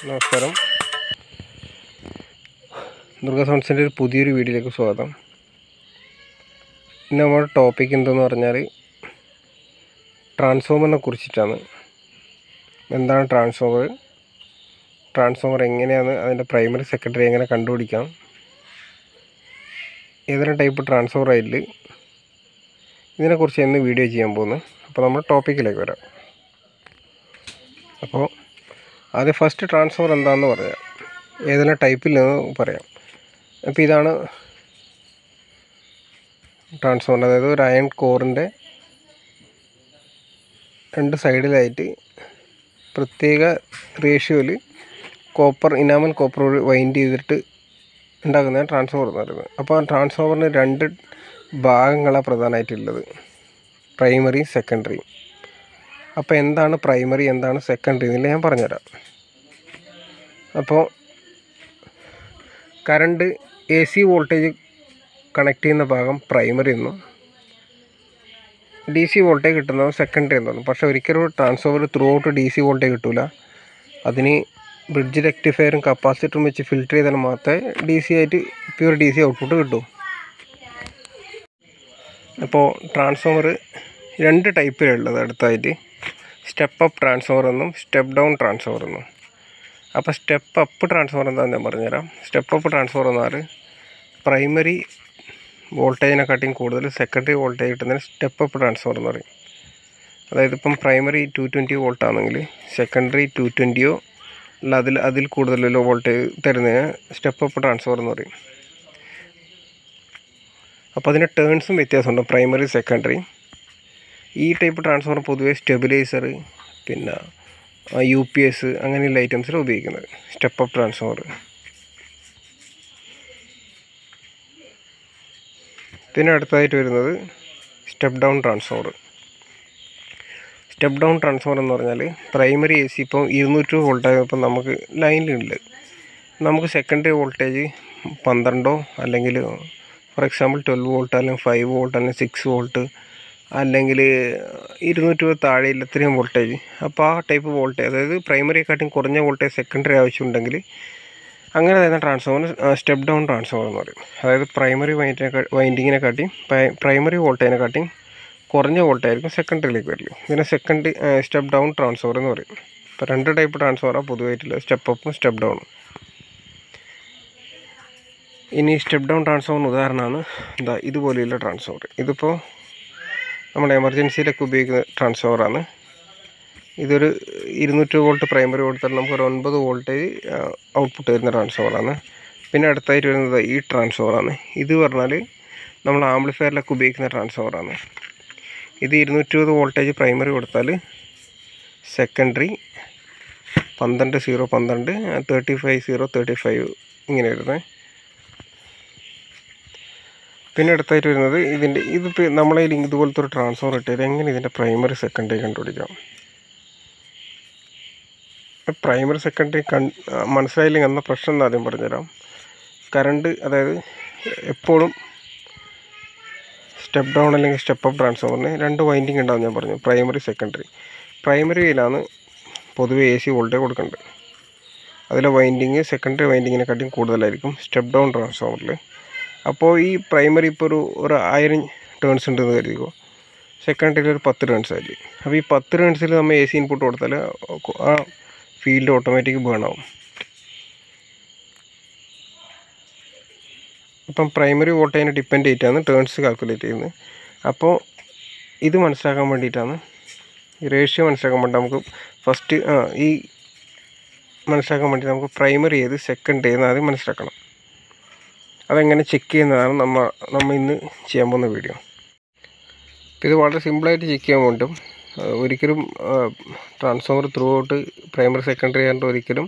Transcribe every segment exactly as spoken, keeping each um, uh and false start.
നമസ്കാരം. ദുർഗ സൗണ്ട്സിൻ്റെ ഒരു പുതിയൊരു വീഡിയോയിലേക്ക് സ്വാഗതം. ഇന്ന് നമ്മുടെ ടോപ്പിക് എന്തെന്ന് പറഞ്ഞാൽ ട്രാൻസ്ഫോമറിനെ കുറിച്ചിട്ടാണ്. എന്താണ് ട്രാൻസ്ഫോമർ, ട്രാൻസ്ഫോമർ എങ്ങനെയാണ്, അതിൻ്റെ പ്രൈമറി സെക്കൻഡറി എങ്ങനെ കണ്ടുപിടിക്കാം, ഏതെല്ലാം ടൈപ്പ് ട്രാൻസ്ഫോമർ ആയില്ല, ഇതിനെക്കുറിച്ച് ഇന്ന് വീഡിയോ ചെയ്യാൻ പോകുന്നത്. അപ്പോൾ നമ്മൾ ടോപ്പിക്കിലേക്ക് വരാം. അപ്പോൾ ആദ്യം ഫസ്റ്റ് ട്രാൻസ്ഫോമർ എന്താണെന്ന് പറയാം, ഏതെല്ലാം ടൈപ്പിൽ നിന്ന് പറയാം. അപ്പോൾ ഇതാണ് ട്രാൻസ്ഫോമർ, അതായത് ഒരു അയൺ കോറിൻ്റെ രണ്ട് സൈഡിലായിട്ട് പ്രത്യേക റേഷ്യോയിൽ കോപ്പർ ഇനാമൽ കോപ്പർ വൈൻഡ് ചെയ്തിട്ട് ഉണ്ടാക്കുന്ന ട്രാൻസ്ഫോമർ എന്ന് പറയുന്നത്. അപ്പോൾ ആ ട്രാൻസ്ഫോമറിന് രണ്ട് ഭാഗങ്ങളാണ് പ്രധാനമായിട്ടുള്ളത്, പ്രൈമറി സെക്കൻഡറി. അപ്പോൾ എന്താണ് പ്രൈമറി, എന്താണ് സെക്കൻഡറി എന്നില്ല ഞാൻ പറഞ്ഞുതരാം. അപ്പോൾ current A C voltage connect ചെയ്യുന്ന ഭാഗം പ്രൈമറി എന്നും ഡി സി വോൾട്ടേജ് കിട്ടുന്നത് സെക്കൻഡറി എന്ന് പറഞ്ഞു. പക്ഷേ ഒരിക്കലും transformer throughout D C voltage കിട്ടില്ല. അതിന് ബ്രിഡ്ജ് റെക്ടിഫയറും കപ്പാസിറ്ററും വെച്ച് ഫിൽറ്റർ ചെയ്താൽ മാത്രമേ ഡി സി ആയിട്ട് പ്യൂർ ഡി സി ഔട്ട്പുട്ട് കിട്ടൂ. അപ്പോൾ ട്രാൻസ്ഫോമർ രണ്ട് ടൈപ്പിലുള്ളത് അടുത്തായിട്ട് സ്റ്റെപ്പ് അപ്പ് ട്രാൻസ്ഫോമർ എന്നും സ്റ്റെപ്പ് ഡൗൺ ട്രാൻസ്ഫോമർ എന്നും. അപ്പോൾ സ്റ്റെപ്പ് അപ്പ് ട്രാൻസ്ഫോമർ എന്താണെന്ന് ഞാൻ പറഞ്ഞുതരാം. സ്റ്റെപ്പ് അപ്പ് ട്രാൻസ്ഫോമർ എന്നാൽ പ്രൈമറി വോൾട്ടേജിനെക്കാട്ടിയും കൂടുതൽ സെക്കൻഡറി വോൾട്ടേജ് കിട്ടുന്നതിന് സ്റ്റെപ്പ് അപ്പ് ട്രാൻസ്ഫോമർ എന്ന് പറയും. അതായത് ഇപ്പം പ്രൈമറി ടു ട്വൻറ്റി വോൾട്ട് ആണെങ്കിൽ സെക്കൻഡറി ടു ട്വൻറ്റിയോ അല്ല അതിൽ അതിൽ കൂടുതലോ വോൾട്ടേജ് തരുന്നതിന് സ്റ്റെപ്പ് അപ്പ് ട്രാൻസ്ഫോമർ എന്ന് പറയും. അപ്പോൾ അതിന് ടേൺസും വ്യത്യാസമുണ്ട്, പ്രൈമറി സെക്കൻഡറി. ഈ ടൈപ്പ് ട്രാൻസ്ഫോമർ പൊതുവെ സ്റ്റെബിലൈസർ പിന്നെ യു പി എസ് അങ്ങനെയുള്ള ഐറ്റംസിൽ ഉപയോഗിക്കുന്നത് സ്റ്റെപ്പ് അപ്പ് ട്രാൻസ്ഫോമർ. പിന്നെ അടുത്തതായിട്ട് വരുന്നത് step down transformer. Step down transformer എന്ന് പറഞ്ഞാൽ പ്രൈമറി എ സി ഇപ്പോൾ ഇരുന്നൂറ്റി വോൾട്ടാണ് ഇപ്പം നമുക്ക് ലൈനിലുണ്ട്. നമുക്ക് സെക്കൻഡറി വോൾട്ടേജ് പന്ത്രണ്ടോ അല്ലെങ്കിൽ ഫോർ എക്സാമ്പിൾ ട്വൽവ് വോൾട്ട് അല്ലെങ്കിൽ ഫൈവ് വോൾട്ട് അല്ലെങ്കിൽ സിക്സ് വോൾട്ട് അല്ലെങ്കിൽ ഇരുന്നൂറ്റി താഴെയില്ല ഇത്രയും വോൾട്ടേജ്. അപ്പോൾ ആ ടൈപ്പ് വോൾട്ടേജ്, അതായത് പ്രൈമറിയെക്കാട്ടും കുറഞ്ഞ വോൾട്ടേജ് സെക്കൻഡറി ആവശ്യമുണ്ടെങ്കിൽ അങ്ങനെ തന്നെ ട്രാൻസ്ഫോമർ സ്റ്റെപ്പ് ഡൗൺ ട്രാൻസ്ഫോമർ എന്ന് പറയും. അതായത് പ്രൈമറി വൈൻഡിനെ വൈൻഡിങ്ങിനെക്കാട്ടിയും പ്രൈമറി വോൾട്ടേജിനെക്കാട്ടിയും കുറഞ്ഞ വോൾട്ടേജ് ആയിരിക്കും സെക്കൻഡറിയിലേക്ക് വരില്ല. ഇതിനെ സെക്കൻഡ് സ്റ്റെപ്പ് ഡൗൺ ട്രാൻസ്ഫോമർ എന്ന് പറയും. ഇപ്പോൾ രണ്ട് ടൈപ്പ് ട്രാൻസ്ഫോമറാണ് പൊതുവായിട്ടുള്ളത്, സ്റ്റെപ്പ് അപ്പും സ്റ്റെപ്പ് ഡൗണും. ഇനി സ്റ്റെപ്പ് ഡൗൺ ട്രാൻസ്ഫോമറിന് ഉദാഹരണമാണ് എന്താ ഇതുപോലെയുള്ള ട്രാൻസ്ഫോമർ. ഇതിപ്പോൾ നമ്മുടെ എമർജൻസിയിലൊക്കെ ഉപയോഗിക്കുന്ന ട്രാൻസ്ഫോമറാണ്. ഇതൊരു ഇരുന്നൂറ്റി വോൾട്ട് പ്രൈമറി കൊടുത്താൽ നമുക്കൊരു ഒൻപത് വോൾട്ടേജ് ഔട്ട്പുട്ട് വരുന്ന ട്രാൻസ്ഫോമറാണ്. പിന്നെ അടുത്തായിട്ട് വരുന്നത് ഈ ട്രാൻസ്ഫോമറാണ്. ഇത് പറഞ്ഞാൽ നമ്മൾ ആംപ്ലിഫയറിലൊക്കെ ഉപയോഗിക്കുന്ന ട്രാൻസ്ഫോമറാണ്. ഇത് ഇരുന്നൂറ്റി ഇരുപത് വോൾട്ടേജ് പ്രൈമറി കൊടുത്താൽ സെക്കൻഡറി പന്ത്രണ്ട് സീറോ പന്ത്രണ്ട് thirty five zero thirty five ഇങ്ങനെ വരുന്നത്. പിന്നെ അടുത്തായിട്ട് വരുന്നത് ഇതിൻ്റെ ഇതിപ്പോൾ നമ്മളെ ഇതുപോലത്തെ ഒരു ട്രാൻസ്ഫോമർ ഇട്ടാൽ എങ്ങനെ ഇതിൻ്റെ പ്രൈമറി സെക്കൻഡറി കണ്ടുപിടിക്കാം. പ്രൈമറി സെക്കൻഡറി കൺ മനസ്സിലായില്ലെങ്കിൽ എന്ന പ്രശ്നം എന്ന് ആദ്യം പറഞ്ഞുതരാം. കറണ്ട്, അതായത് എപ്പോഴും സ്റ്റെപ്പ് ഡൗൺ അല്ലെങ്കിൽ സ്റ്റെപ്പ് അപ്പ് ട്രാൻസ്ഫോമറിന് രണ്ട് വൈൻഡിങ് ഉണ്ടാവും ഞാൻ പറഞ്ഞു, പ്രൈമറി സെക്കൻഡറി. പ്രൈമറിയിലാണ് പൊതുവെ എ സി വോൾട്ടേജ് കൊടുക്കേണ്ടത്. അതിലെ വൈൻഡിങ് സെക്കൻഡറി വൈൻഡിങ്ങിനെക്കാട്ടിയും കൂടുതലായിരിക്കും സ്റ്റെപ്പ് ഡൗൺ ട്രാൻസ്ഫോമറിൽ. അപ്പോൾ ഈ പ്രൈമറി ഇപ്പോൾ ഒരു ഒരു ആയിരം ടേൺസ് ഉണ്ടെന്ന് കരുതിക്കോ, സെക്കൻഡറിയിൽ ഒരു പത്ത് ടേൺസ് ആയിരിക്കും. അപ്പോൾ ഈ പത്ത് ടേൺസിൽ നമ്മൾ എ സി ഇൻപുട്ട് കൊടുത്താൽ ആ ഫീൽഡ് ഓട്ടോമാറ്റിക് ബേൺ ആവും. ഇപ്പം പ്രൈമറി വോൾട്ടേജിനെ ഡിപ്പെൻഡ് ചെയ്തിട്ടാണ് ടേൺസ് കാൽക്കുലേറ്റ് ചെയ്യുന്നത്. അപ്പോൾ ഇത് മനസ്സിലാക്കാൻ വേണ്ടിയിട്ടാണ്, ഈ റേഷ്യോ മനസ്സിലാക്കാൻ വേണ്ടി നമുക്ക് ഫസ്റ്റ് ഈ മനസ്സിലാക്കാൻ വേണ്ടി നമുക്ക് പ്രൈമറി ഏത് സെക്കൻഡറി ഏതെന്ന് ആദ്യം മനസ്സിലാക്കണം. അതെങ്ങനെ ചെക്ക് ചെയ്യുന്നതാണ് നമ്മൾ നമ്മൾ ഇന്ന് ചെയ്യാൻ പോകുന്ന വീഡിയോ. ഇത് വളരെ സിമ്പിളായിട്ട് ചെക്ക് ചെയ്യാൻ വേണ്ടും. ഒരിക്കലും transformer throughout primary secondary ആയിട്ട് ഒരിക്കലും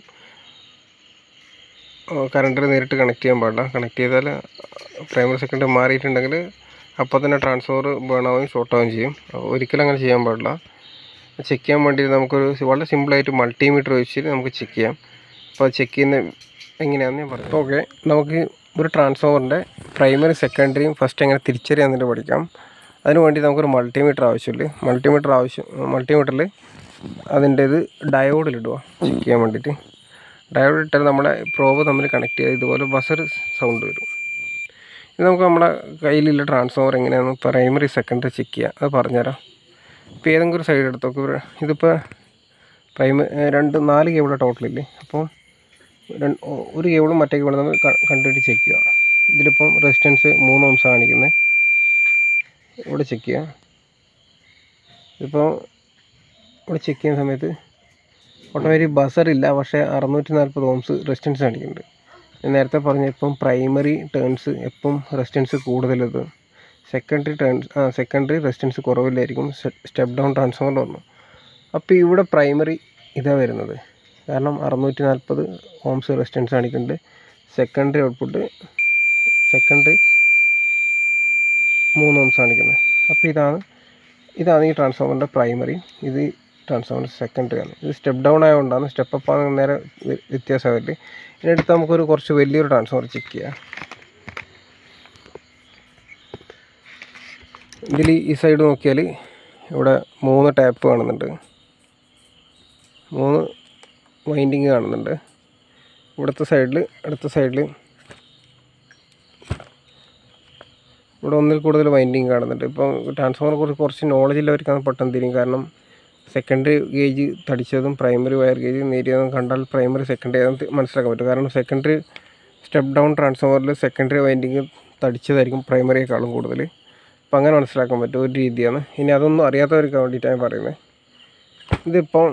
കറണ്ടിൽ നേരിട്ട് കണക്ട് ചെയ്യാൻ പാടില്ല. കണക്ട് ചെയ്താൽ പ്രൈമറി സെക്കൻഡറി മാറിയിട്ടുണ്ടെങ്കിൽ അപ്പോൾ തന്നെ ട്രാൻസ്ഫോമർ ബേൺ ആവുകയും ഷോർട്ട് ആവുകയും ചെയ്യും. ഒരിക്കലും അങ്ങനെ ചെയ്യാൻ പാടില്ല. ചെക്ക് ചെയ്യാൻ വേണ്ടി നമുക്കൊരു വളരെ സിമ്പിളായിട്ട് മൾട്ടിമീറ്റർ വെച്ചിട്ട് നമുക്ക് ചെക്ക് ചെയ്യാം. അപ്പോൾ ചെക്ക് ചെയ്യുന്ന എങ്ങനെയാണെന്ന് ഞാൻ പറഞ്ഞു. ഓക്കെ, നമുക്ക് ഒരു ട്രാൻസ്ഫോമറിൻ്റെ പ്രൈമറി സെക്കൻഡറിയും ഫസ്റ്റ് എങ്ങനെ തിരിച്ചറിയാമെന്നിട്ട് പഠിക്കാം. അതിന് വേണ്ടി നമുക്കൊരു മൾട്ടിമീറ്റർ ആവശ്യമുണ്ട്. മൾട്ടിമീറ്റർ ആവശ്യം മൾട്ടിമീറ്ററിൽ അതിൻ്റെ ഇത് ഡയോഡിലിടുക ചെക്ക് ചെയ്യാൻ വേണ്ടിയിട്ട്. ഡയോഡ് ഇട്ടാൽ നമ്മുടെ പ്രോബ് തമ്മിൽ കണക്ട് ചെയ്ത് ഇതുപോലെ ബസർ സൗണ്ട് വരും. ഇത് നമുക്ക് നമ്മുടെ കയ്യിലുള്ള ട്രാൻസ്ഫോമർ എങ്ങനെയാണെന്ന് പ്രൈമറി സെക്കൻഡറി ചെക്ക് ചെയ്യുക. അത് പറഞ്ഞുതരാം. ഇപ്പോൾ ഏതെങ്കിലും ഒരു സൈഡ് എടുത്തൊക്കെ ഇതിപ്പോൾ പ്രൈമ രണ്ട് നാല് കേബിൾ ടോട്ടലില്ലേ. അപ്പോൾ ഒരു കേബിളും മറ്റേ കേബിളും നമ്മൾ കണ്ടിട്ട് ചെക്ക് ചെയ്യുക. ഇതിലിപ്പം റെസിസ്റ്റൻസ് മൂന്ന് ഓംസ് കാണിക്കുന്നത്. ഇവിടെ ചെക്ക് ചെയ്യുക. ഇപ്പോൾ ഇവിടെ ചെക്ക് ചെയ്യുന്ന സമയത്ത് ഓട്ടോമാറ്റിക് ബസറില്ല, പക്ഷേ അറുന്നൂറ്റി നാൽപ്പത് ഓംസ് റെസിസ്റ്റൻസ് കാണിക്കുന്നുണ്ട്. ഞാൻ നേരത്തെ പറഞ്ഞ ഇപ്പം പ്രൈമറി ടേൺസ് എപ്പം റെസിസ്റ്റൻസ് കൂടുതലത്, സെക്കൻഡറി ടേൺസ് ആ സെക്കൻഡറി റെസിസ്റ്റൻസ് കുറവില്ലായിരിക്കും സ്റ്റെപ്പ് ഡൗൺ ട്രാൻസ്ഫോമർ പറഞ്ഞു. അപ്പോൾ ഇവിടെ പ്രൈമറി ഇതാണ് വരുന്നത്. കാരണം അറുന്നൂറ്റി നാൽപ്പത് ഓംസ് റെസിസ്റ്റൻസ് കാണിക്കുന്നുണ്ട്. സെക്കൻഡറി ഔട്ട്പുട്ട് സെക്കൻഡറി മൂന്ന് ഓംസ് കാണിക്കുന്നത്. അപ്പോൾ ഇതാണ് ഇതാണ് ഈ ട്രാൻസ്ഫോമറിൻ്റെ പ്രൈമറി. ഇത് ട്രാൻസ്ഫോമർ സെക്കൻഡറി ആണ്. ഇത് സ്റ്റെപ്പ് ഡൗൺ ആയതുകൊണ്ടാണ്. സ്റ്റെപ്പ് അപ്പ് ആണ് നേരെ വ്യത്യാസമായിട്ട്. ഇതിനടുത്ത് നമുക്കൊരു കുറച്ച് വലിയൊരു ട്രാൻസ്ഫോമർ ചെക്ക് ചെയ്യാം. ഇതിൽ ഈ സൈഡ് നോക്കിയാൽ ഇവിടെ മൂന്ന് ടാപ്പ് കാണുന്നുണ്ട്, മൂന്ന് വൈൻഡിങ് കാണുന്നുണ്ട്. ഇവിടുത്തെ സൈഡിൽ അടുത്ത സൈഡിൽ ഇവിടെ ഒന്നിൽ കൂടുതൽ വൈൻഡിങ് കാണുന്നുണ്ട്. ഇപ്പോൾ ട്രാൻസ്ഫോമറെ കുറിച്ച് കുറച്ച് നോളജ് ഉള്ളവർക്കാണ് പെട്ടെന്ന് തിരിയും. കാരണം സെക്കൻഡറി ഗേജ് തടിച്ചതും പ്രൈമറി വയർ ഗേജ് നേരിയതും കണ്ടാൽ പ്രൈമറി സെക്കൻഡറി ഏതെന്ന് മനസ്സിലാക്കാൻ പറ്റും. കാരണം സെക്കൻഡറി സ്റ്റെപ്പ് ഡൗൺ ട്രാൻസ്ഫോമറിൽ സെക്കൻഡറി വൈൻഡിങ് തടിച്ചതായിരിക്കും പ്രൈമറിയേക്കാളും കൂടുതൽ. അപ്പോൾ അങ്ങനെ മനസ്സിലാക്കാൻ പറ്റും, ഒരു രീതിയാണ്. ഇനി അതൊന്നും അറിയാത്തവർക്ക് വേണ്ടിയിട്ടാണ് പറയുന്നത്. ഇതിപ്പോൾ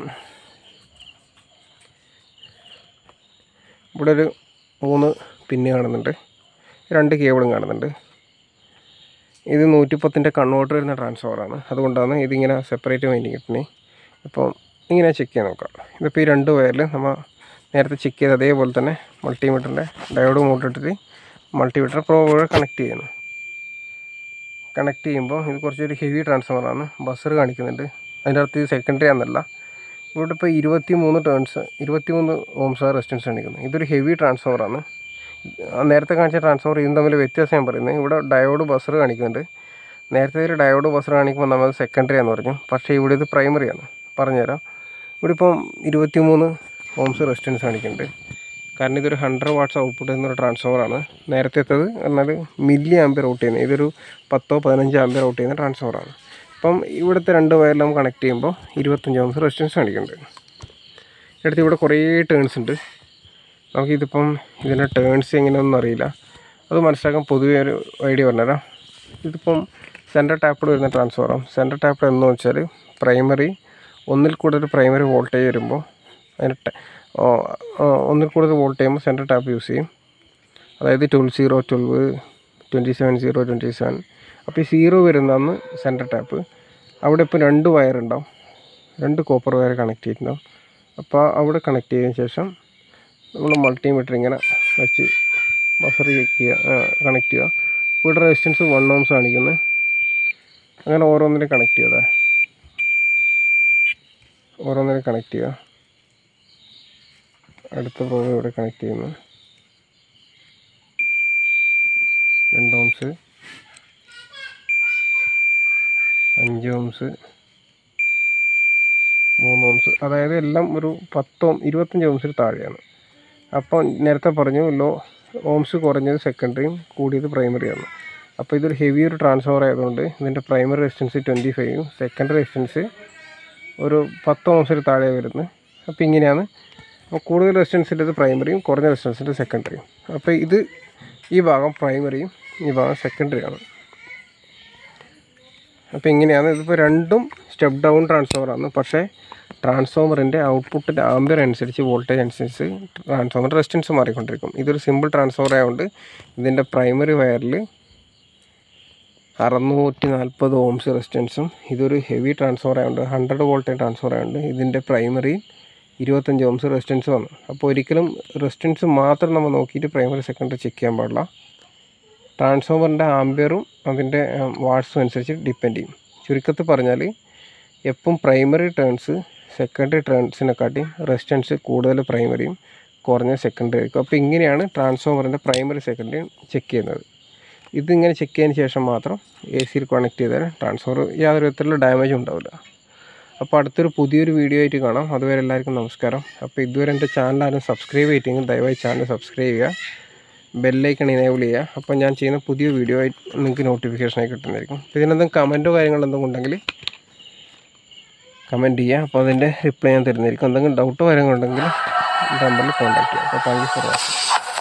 ഇവിടെ ഒരു മൂന്ന് പിന്ന് കാണുന്നുണ്ട്, രണ്ട് കേബിളും കാണുന്നുണ്ട്. ഇത് നൂറ്റിപ്പത്തിൻ്റെ കൺവേർട്ടർ വരുന്ന ട്രാൻസ്ഫോമറാണ്. അതുകൊണ്ടാണ് ഇതിങ്ങനെ സെപ്പറേറ്റ് വൈൻഡിങ് കിട്ടുന്നത്. അപ്പോൾ ഇങ്ങനെ ചെക്ക് ചെയ്യാൻ നോക്കാം. ഇതിപ്പോൾ ഈ രണ്ട് വയറിൽ നമ്മൾ നേരത്തെ ചെക്ക് ചെയ്ത് അതേപോലെ തന്നെ മൾട്ടിമീറ്ററിൻ്റെ ഡയോഡ് മൂട്ടിട്ടിട്ട് മൾട്ടിമീറ്റർ പ്രോബ് കണക്ട് ചെയ്യുന്നു. കണക്ട് ചെയ്യുമ്പോൾ ഇത് കുറച്ചൊരു ഹെവി ട്രാൻസ്ഫോമറാണ്. ബസർ കാണിക്കുന്നുണ്ട്. അതിൻ്റെ അകത്ത് ഇത് സെക്കൻഡറി ആണെന്നല്ല. ഇവിടെ ഇപ്പോൾ ഇരുപത്തി മൂന്ന് ടേൺസ് ഇരുപത്തി മൂന്ന് ഓംസ് റെസിസ്റ്റൻസ് കാണിക്കുന്നത്. ഇതൊരു ഹെവി ട്രാൻസ്ഫോമറാണ്. നേരത്തെ കാണിച്ച ട്രാൻസ്ഫോമർ ഇതും തമ്മിൽ വ്യത്യാസം ഞാൻ പറയുന്നത്. ഇവിടെ ഡയോഡ് ബസർ കാണിക്കുന്നുണ്ട്. നേരത്തെ ഒരു ഡയോഡ് ബസർ കാണിക്കുമ്പോൾ നമ്മൾ സെക്കൻഡറി ആണെന്ന് പറഞ്ഞു, പക്ഷേ ഇവിടെ ഇത് പ്രൈമറിയാണ്. പറഞ്ഞുതരാം. ഇവിടെ ഇപ്പം ഇരുപത്തി മൂന്ന് ഓംസ് റെസിസ്റ്റൻസ് കാണിക്കുന്നുണ്ട്. കാരണം ഇതൊരു ഹൺഡ്രഡ് വാട്ട്സ് ഔട്ട്പുട്ട് എന്നൊരു ട്രാൻസ്ഫോമറാണ്. നേരത്തേത്തത് എന്നാൽ മില്ലി ആംപിയർ ഔട്ട് ചെയ്യുന്നത്, ഇതൊരു പത്തോ പതിനഞ്ചോ ആംപിയർ ഔട്ട് ചെയ്യുന്ന ട്രാൻസ്ഫോമറാണ്. അപ്പം ഇവിടുത്തെ രണ്ട് വയറിൽ നമുക്ക് കണക്ട് ചെയ്യുമ്പോൾ ഇരുപത്തഞ്ച് ഓംസ് റെസിസ്റ്റൻസ് കാണിക്കുന്നുണ്ട്. അടുത്ത് ഇവിടെ കുറേ ടേൺസ് ഉണ്ട്. നമുക്കിതിപ്പം ഇതിൻ്റെ ടേൺസ് എങ്ങനെയൊന്നും അറിയില്ല. അത് മനസ്സിലാക്കാൻ പൊതുവേ ഒരു ഐഡിയ പറഞ്ഞുതരാം. ഇതിപ്പം സെൻറ്റർ ടാപ്പിൽ വരുന്ന ട്രാൻസ്ഫോമറാണ്. സെൻറ്റർ ടാപ്പിൽ എന്ന് വെച്ചാൽ പ്രൈമറി ഒന്നിൽ കൂടുതൽ പ്രൈമറി വോൾട്ടേജ് വരുമ്പോൾ അതിന് ഒന്നിൽ കൂടുതൽ വോൾട്ട് ചെയ്യുമ്പോൾ സെൻറ്റർ ടാപ്പ് യൂസ് ചെയ്യും. അതായത് twelve zero twelve twenty seven zero twenty seven. അപ്പോൾ ഈ സീറോ വരുന്നതാണ് സെൻറ്റർ ടാപ്പ്. അവിടെ ഇപ്പോൾ രണ്ട് വയർ ഉണ്ടാവും, രണ്ട് കോപ്പർ വയർ കണക്ട് ചെയ്തിട്ടുണ്ടാവും. അപ്പോൾ അവിടെ കണക്ട് ചെയ്തതിന് ശേഷം നമ്മൾ മൾട്ടിമീറ്റർ ഇങ്ങനെ വെച്ച് ബസർ ചെക്ക് ചെയ്യുക, കണക്ട് ചെയ്യുക. ഇവിടെ റെസിസ്റ്റൻസ് വൺ ഓംസ് കാണിക്കുന്നത്. അങ്ങനെ ഓരോന്നിനും കണക്ട് ചെയ്താൽ ഓരോന്നിനും കണക്ട് ചെയ്യുക. അടുത്ത പ്രോബ് ഇവിടെ കണക്ട് ചെയ്യുന്നു. രണ്ട് ഓംസ്, അഞ്ച് ഓംസ്, മൂന്ന് ഓംസ്. അതായത് എല്ലാം ഒരു പത്തോ ഇരുപത്തഞ്ച് ഓംസിൽ താഴെയാണ്. അപ്പോൾ നേരത്തെ പറഞ്ഞു ലോ ഓംസ് കുറഞ്ഞത് സെക്കൻഡറിയും കൂടിയത് പ്രൈമറിയാണ്. അപ്പോൾ ഇതൊരു ഹെവി ഒരു ട്രാൻസ്ഫോമർ ആയതുകൊണ്ട് ഇതിൻ്റെ പ്രൈമറി റെസിസ്റ്റൻസ് ട്വൻറ്റി ഫൈവും സെക്കൻഡറി റെസിസ്റ്റൻസ് ഒരു പത്ത് ഓംസിൽ താഴെ വരുന്നത്. അപ്പോൾ ഇങ്ങനെയാണ്. അപ്പോൾ കൂടുതൽ റെസിസ്റ്റൻസിൻ്റെത് പ്രൈമറിയും കുറഞ്ഞ റെസിസ്റ്റൻസിൻ്റെ സെക്കൻഡറിയും. അപ്പോൾ ഇത് ഈ ഭാഗം പ്രൈമറിയും ഈ ഭാഗം സെക്കൻഡറിയാണ്. അപ്പോൾ ഇങ്ങനെയാണ്. ഇതിപ്പോൾ രണ്ടും സ്റ്റെപ്പ് ഡൗൺ ട്രാൻസ്ഫോമറാണ്. പക്ഷേ ട്രാൻസ്ഫോമറിൻ്റെ ഔട്ട്പുട്ടിൻ്റെ ആംബിയർ അനുസരിച്ച് വോൾട്ടേജ് അനുസരിച്ച് ട്രാൻസ്ഫോമർ റെസിസ്റ്റൻസ് മാറിക്കൊണ്ടിരിക്കും. ഇതൊരു സിമ്പിൾ ട്രാൻസ്ഫോമർ ആയതുകൊണ്ട് ഇതിൻ്റെ പ്രൈമറി വയറിൽ അറുന്നൂറ്റി നാൽപ്പത് ഓംസ് റെസിസ്റ്റൻസും, ഇതൊരു ഹെവി ട്രാൻസ്ഫോമർ ആയതുകൊണ്ട് ഹൺഡ്രഡ് വോൾട്ടേജ് ട്രാൻസ്ഫോമർ ആയതുകൊണ്ട് ഇതിൻ്റെ പ്രൈമറി ഇരുപത്തഞ്ച് ഓംസ് റെസിസ്റ്റൻസ് വന്നു. അപ്പോൾ ഒരിക്കലും റെസിസ്റ്റൻസ് മാത്രം നമ്മൾ നോക്കിയിട്ട് പ്രൈമറി സെക്കൻഡറി ചെക്ക് ചെയ്യാൻ പാടില്ല. ട്രാൻസ്ഫോമറിൻ്റെ ആംബിയറും അതിൻ്റെ വാട്ട്സും അനുസരിച്ച് ഡിപ്പെൻഡ് ചെയ്യും. ചുരുക്കത്തിൽ പറഞ്ഞാൽ എപ്പം പ്രൈമറി ടേൺസ് സെക്കൻഡറി ടേൺസിനെക്കാട്ടി റെസിസ്റ്റൻസ് കൂടുതൽ പ്രൈമറിയും കുറഞ്ഞ സെക്കൻഡറി ആയിരിക്കും. അപ്പോൾ ഇങ്ങനെയാണ് ട്രാൻസ്ഫോമറിൻ്റെ പ്രൈമറി സെക്കൻഡറിയും ചെക്ക് ചെയ്യുന്നത്. ഇതിങ്ങനെ ചെക്ക് ചെയ്തതിന് ശേഷം മാത്രം എ സിയിൽ കണക്ട് ചെയ്താൽ ട്രാൻസ്ഫോമർ യാതൊരു വിധത്തിലുള്ള ഡാമേജും ഉണ്ടാവില്ല. അപ്പോൾ അടുത്തൊരു പുതിയൊരു വീഡിയോ ആയിട്ട് കാണാം. അതുവരെ എല്ലാവർക്കും നമസ്കാരം. അപ്പോൾ ഇതുവരെ എൻ്റെ ചാനൽ ആരും സബ്സ്ക്രൈബ് ചെയ്തിട്ടെങ്കിൽ ദയവായി ചാനൽ സബ്സ്ക്രൈബ് ചെയ്യുക, ബെല്ലൈക്കൺ എനേബിൾ ചെയ്യുക. അപ്പോൾ ഞാൻ ചെയ്യുന്ന പുതിയ വീഡിയോ ആയിട്ട് നിങ്ങൾക്ക് നോട്ടിഫിക്കേഷനായി കിട്ടുന്നതായിരിക്കും. അപ്പോൾ ഇതിനെന്തെങ്കിലും കമൻറ്റോ കാര്യങ്ങളോ എന്തെങ്കിലും ഉണ്ടെങ്കിൽ കമൻറ്റ് ചെയ്യുക. അപ്പോൾ അതിൻ്റെ റിപ്ലൈ ഞാൻ തരുന്നതായിരിക്കും. എന്തെങ്കിലും ഡൗട്ടോ കാര്യങ്ങളുണ്ടെങ്കിൽ നമ്പറിൽ കോൺടാക്ട് ചെയ്യുക. അപ്പോൾ താങ്ക് യു ഫോർ വാച്ചിങ്.